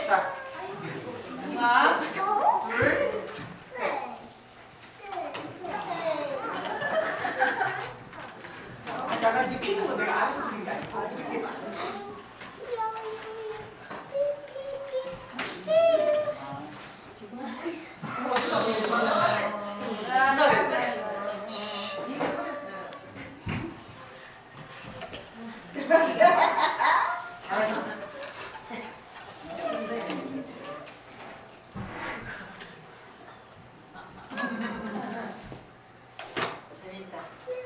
자, 하나, 둘, 셋. 내가 이렇게 피는 거 내가 아직 그린 게 아니고 이렇게 맞춰. 잘했어. 재밌다.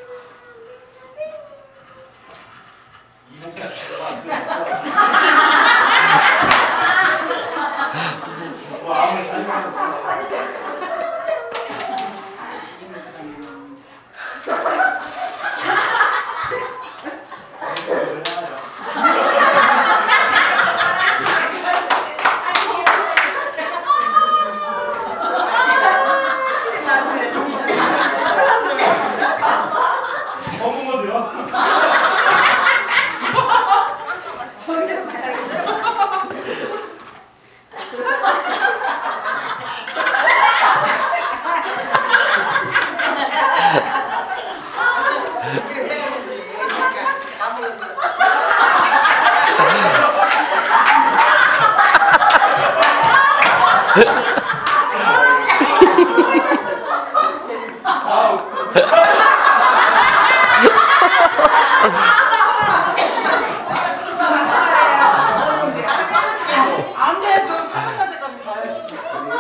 안돼 좀 사람까지 가야지.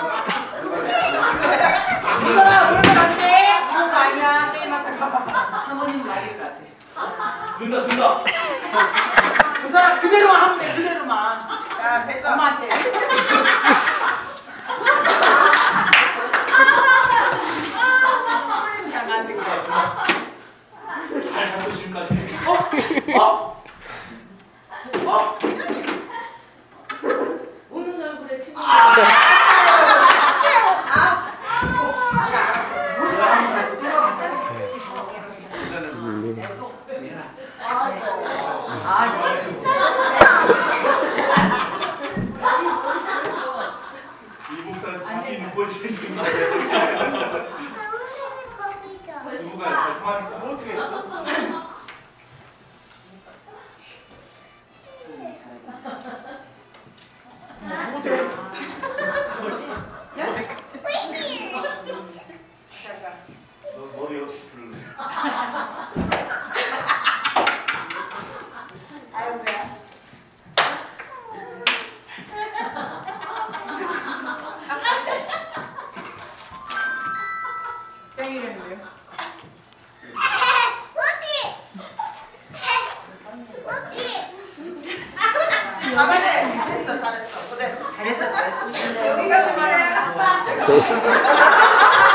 이거랑 오늘 안돼. 그런 거 아니야. 게임하다가 사모님 맞을 것 같아. 된다. 그 사람 그대로만 하면 돼. 그대로만. 야 됐어. 엄마한테. 장난친 거. 잘 갔어 지금까지. 우는 얼굴에 친구. 이 목사는 자신 못 보시는 누가 잘 통하니까 어떻게 했어? 너 머리 어떻게 풀래? 땡이겠는데요? 잘했어. 그래, 잘했어. 여기까지만 해.